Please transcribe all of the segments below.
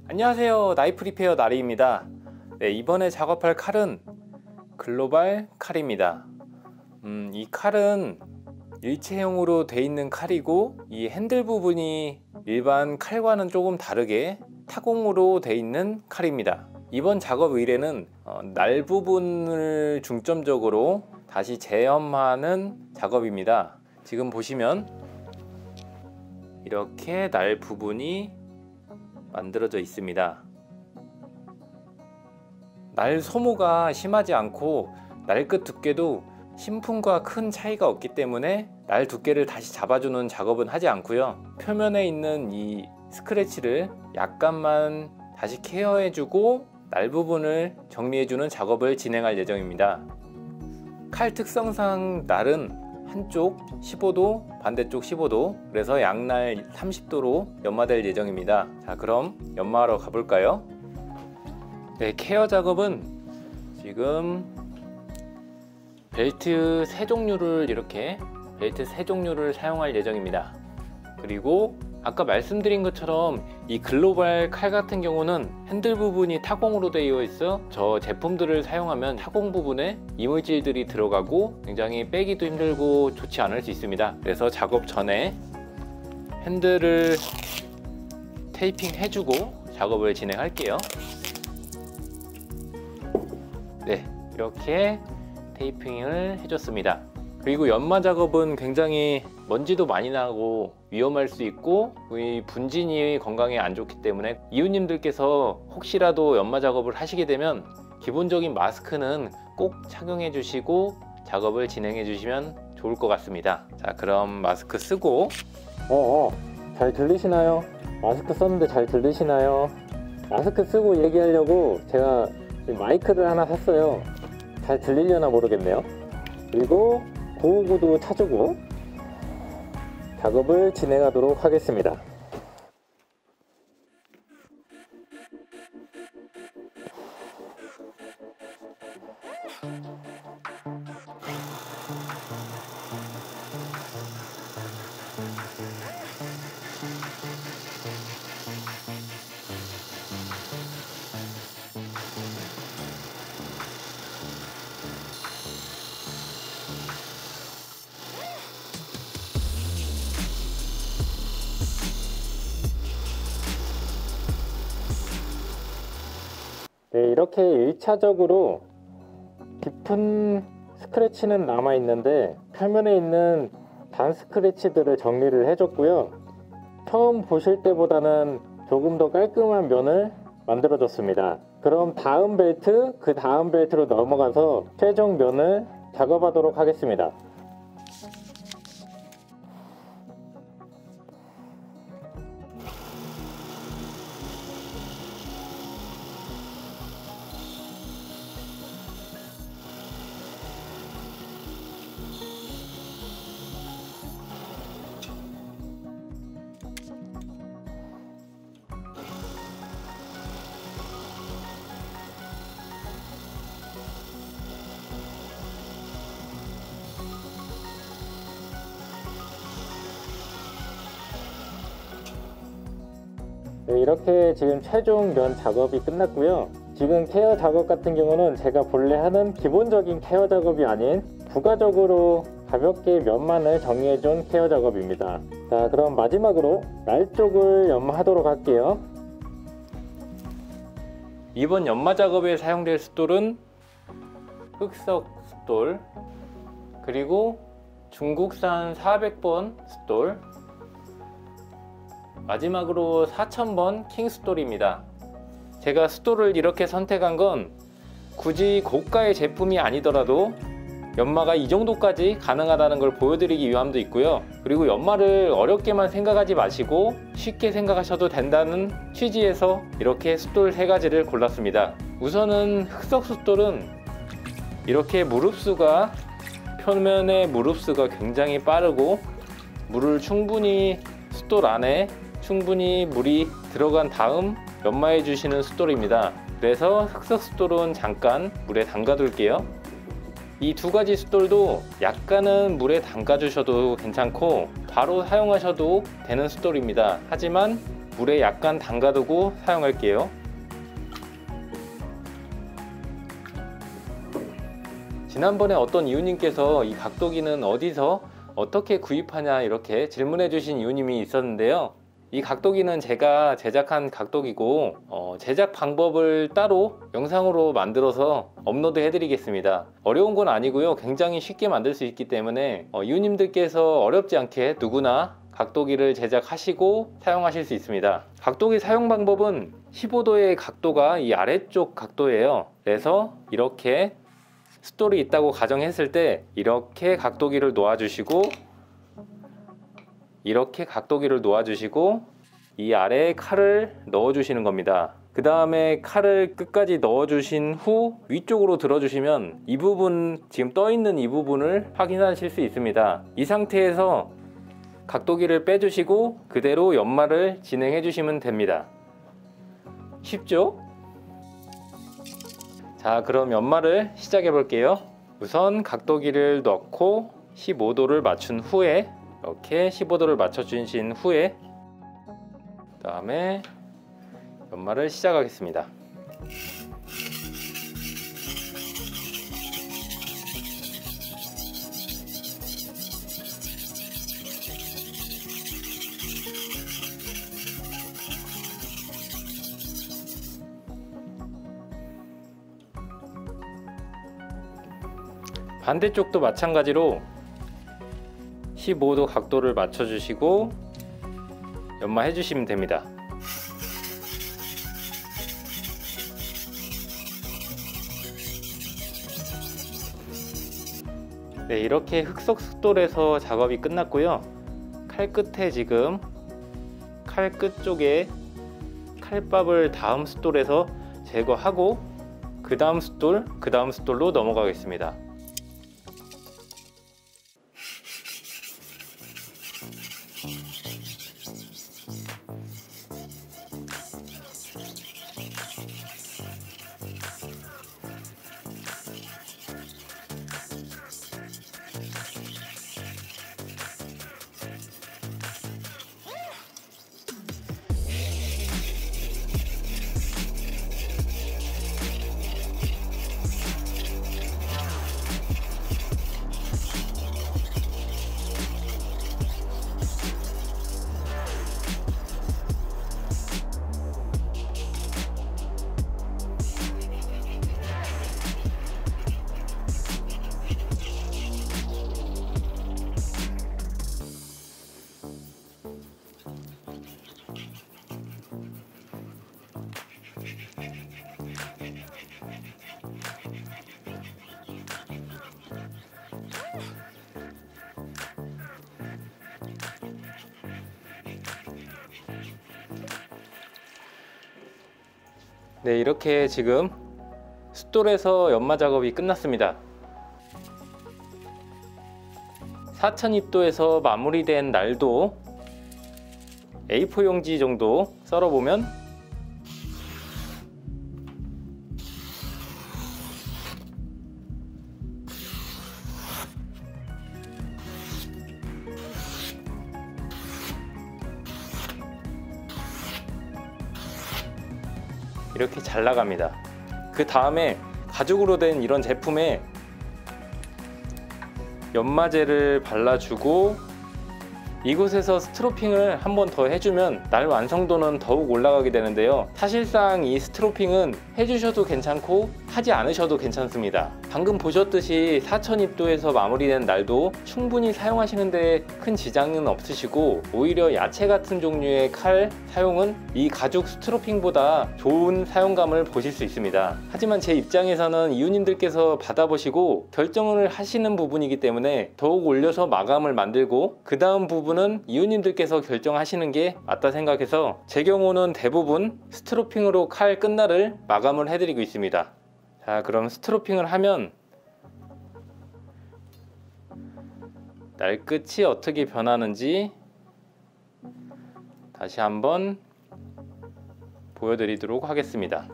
안녕하세요, 나이프 리페어 나리입니다. 네, 이번에 작업할 칼은 글로벌 칼입니다. 이 칼은 일체형으로 돼 있는 칼이고, 이 핸들 부분이 일반 칼과는 조금 다르게 타공으로 돼 있는 칼입니다. 이번 작업 의뢰는 날 부분을 중점적으로 다시 재현하는 작업입니다. 지금 보시면 이렇게 날 부분이 만들어져 있습니다. 날 소모가 심하지 않고 날 끝 두께도 신품과 큰 차이가 없기 때문에 날 두께를 다시 잡아주는 작업은 하지 않고요. 표면에 있는 이 스크래치를 약간만 다시 케어해주고 날 부분을 정리해주는 작업을 진행할 예정입니다. 칼 특성상 날은 한쪽 15도, 반대쪽 15도, 그래서 양날 30도로 연마될 예정입니다. 자, 그럼 연마하러 가볼까요? 네, 케어 작업은 지금 벨트 3종류를 사용할 예정입니다. 그리고 아까 말씀드린 것처럼 이 글로벌 칼 같은 경우는 핸들 부분이 타공으로 되어 있어 저 제품들을 사용하면 타공 부분에 이물질들이 들어가고 굉장히 빼기도 힘들고 좋지 않을 수 있습니다. 그래서 작업 전에 핸들을 테이핑 해주고 작업을 진행할게요. 네, 이렇게 테이핑을 해줬습니다. 그리고 연마 작업은 굉장히 먼지도 많이 나고 위험할 수 있고 이 분진이 건강에 안 좋기 때문에 이웃님들께서 혹시라도 연마 작업을 하시게 되면 기본적인 마스크는 꼭 착용해 주시고 작업을 진행해 주시면 좋을 것 같습니다. 자, 그럼 마스크 쓰고 잘 들리시나요? 마스크 썼는데 잘 들리시나요? 마스크 쓰고 얘기하려고 제가 마이크를 하나 샀어요. 잘 들리려나 모르겠네요. 그리고 구호구도 찾고 작업을 진행하도록 하겠습니다. 네, 이렇게 1차적으로 깊은 스크래치는 남아 있는데 표면에 있는 단 스크래치들을 정리를 해줬고요. 처음 보실 때보다는 조금 더 깔끔한 면을 만들어 줬습니다. 그럼 다음 벨트, 그 다음 벨트로 넘어가서 최종 면을 작업하도록 하겠습니다. 네, 이렇게 지금 최종 면 작업이 끝났고요. 지금 케어 작업 같은 경우는 제가 본래 하는 기본적인 케어 작업이 아닌 부가적으로 가볍게 면만을 정리해 준 케어 작업입니다. 자, 그럼 마지막으로 날 쪽을 연마하도록 할게요. 이번 연마 작업에 사용될 숫돌은 흑석 숫돌, 그리고 중국산 400번 숫돌, 마지막으로 4000번 킹 숫돌입니다. 제가 숫돌을 이렇게 선택한 건 굳이 고가의 제품이 아니더라도 연마가 이 정도까지 가능하다는 걸 보여드리기 위함도 있고요. 그리고 연마를 어렵게만 생각하지 마시고 쉽게 생각하셔도 된다는 취지에서 이렇게 숫돌 3가지를 골랐습니다. 우선은 흑석 숫돌은 이렇게 표면의 무릅수가 굉장히 빠르고 물을 충분히 숫돌 안에 물이 들어간 다음 연마해 주시는 숫돌입니다. 그래서 흑석 숫돌은 잠깐 물에 담가 둘게요. 이 2가지 숫돌도 약간은 물에 담가 주셔도 괜찮고 바로 사용하셔도 되는 숫돌입니다. 하지만 물에 약간 담가두고 사용할게요. 지난번에 어떤 이웃님께서 이 각도기는 어디서 어떻게 구입하냐 이렇게 질문해 주신 이웃님이 있었는데요. 이 각도기는 제가 제작한 각도기고 제작 방법을 따로 영상으로 만들어서 업로드 해 드리겠습니다. 어려운 건 아니고요, 굉장히 쉽게 만들 수 있기 때문에 이웃님들께서 어렵지 않게 누구나 각도기를 제작하시고 사용하실 수 있습니다. 각도기 사용 방법은 15도의 각도가 이 아래쪽 각도예요. 그래서 이렇게 숫돌이 있다고 가정했을 때 이렇게 각도기를 놓아주시고, 이렇게 각도기를 놓아주시고 이 아래에 칼을 넣어주시는 겁니다. 그 다음에 칼을 끝까지 넣어주신 후 위쪽으로 들어주시면 이 부분, 지금 떠있는 이 부분을 확인하실 수 있습니다. 이 상태에서 각도기를 빼주시고 그대로 연마를 진행해 주시면 됩니다. 쉽죠? 자, 그럼 연마를 시작해 볼게요. 우선 각도기를 넣고 15도를 맞춘 후에, 이렇게 15도를 맞춰 주신 후에 그 다음에 연마를 시작하겠습니다. 반대쪽도 마찬가지로 15도 각도를 맞춰 주시고 연마해 주시면 됩니다. 네, 이렇게 흑석 숫돌에서 작업이 끝났고요. 칼 끝에 지금 칼 끝 쪽에 칼밥을 다음 숫돌에서 제거하고 그 다음 숫돌로 넘어가겠습니다. 네, 이렇게 지금 숫돌에서 연마 작업이 끝났습니다. 4000입도에서 마무리된 날도 A4 용지 정도 썰어보면 이렇게 잘 나갑니다. 그 다음에 가죽으로 된 이런 제품에 연마제를 발라주고 이곳에서 스트로핑을 한 번 더 해주면 날 완성도는 더욱 올라가게 되는데요. 사실상 이 스트로핑은 해주셔도 괜찮고 하지 않으셔도 괜찮습니다. 방금 보셨듯이 4000입도에서 마무리된 날도 충분히 사용하시는데 큰 지장은 없으시고, 오히려 야채 같은 종류의 칼 사용은 이 가죽 스트로핑보다 좋은 사용감을 보실 수 있습니다. 하지만 제 입장에서는 이웃님들께서 받아보시고 결정을 하시는 부분이기 때문에 더욱 올려서 마감을 만들고 그 다음 부분은 이웃님들께서 결정하시는 게 맞다 생각해서 제 경우는 대부분 스트로핑으로 칼 끝날을 마감을 해드리고 있습니다. 자, 그럼 스트로핑을 하면 날 끝이 어떻게 변하는지 다시 한번 보여드리도록 하겠습니다.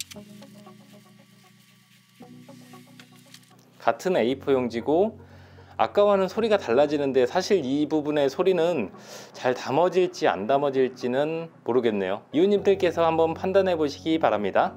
같은 A4 용지고 아까와는 소리가 달라지는데 사실 이 부분의 소리는 잘 담아질지 안 담아질지는 모르겠네요. 이웃님들께서 한번 판단해 보시기 바랍니다.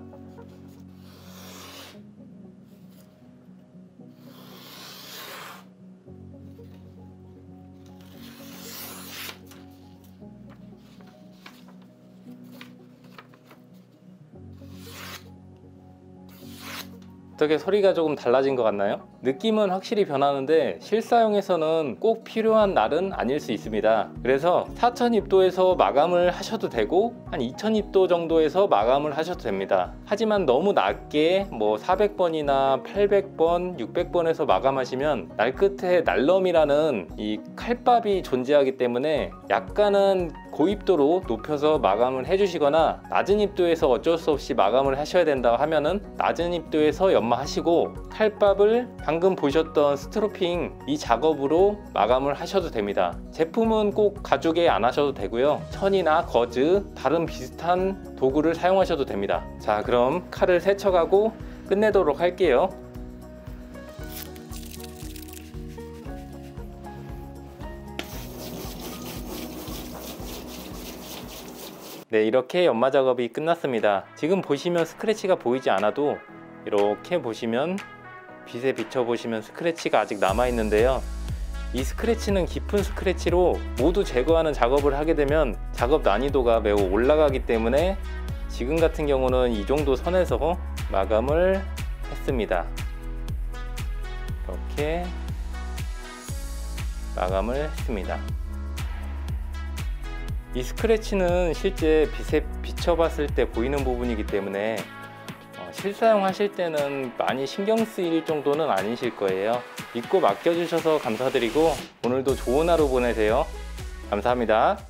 어떻게 소리가 조금 달라진 것 같나요? 느낌은 확실히 변하는데 실사용에서는 꼭 필요한 날은 아닐 수 있습니다. 그래서 4000입도에서 마감을 하셔도 되고 한 2000입도 정도에서 마감을 하셔도 됩니다. 하지만 너무 낮게 뭐 400번이나 800번, 600번에서 마감하시면 날 끝에 날럼이라는 이 칼밥이 존재하기 때문에 약간은 고입도로 높여서 마감을 해주시거나 낮은 입도에서 어쩔 수 없이 마감을 하셔야 된다고 하면은 낮은 입도에서 연마하시고 칼밥을 방금 보셨던 스트로핑 이 작업으로 마감을 하셔도 됩니다. 제품은 꼭 가죽에 안 하셔도 되고요. 천이나 거즈 다른 비슷한 도구를 사용하셔도 됩니다. 자, 그럼 칼을 세척하고 끝내도록 할게요. 네, 이렇게 연마 작업이 끝났습니다. 지금 보시면 스크래치가 보이지 않아도 이렇게 보시면 빛에 비춰 보시면 스크래치가 아직 남아 있는데요. 이 스크래치는 깊은 스크래치로 모두 제거하는 작업을 하게 되면 작업 난이도가 매우 올라가기 때문에 지금 같은 경우는 이 정도 선에서 마감을 했습니다. 이렇게 마감을 했습니다. 이 스크래치는 실제 빛에 비춰봤을 때 보이는 부분이기 때문에 실사용 하실 때는 많이 신경 쓰일 정도는 아니실 거예요. 믿고 맡겨주셔서 감사드리고 오늘도 좋은 하루 보내세요. 감사합니다.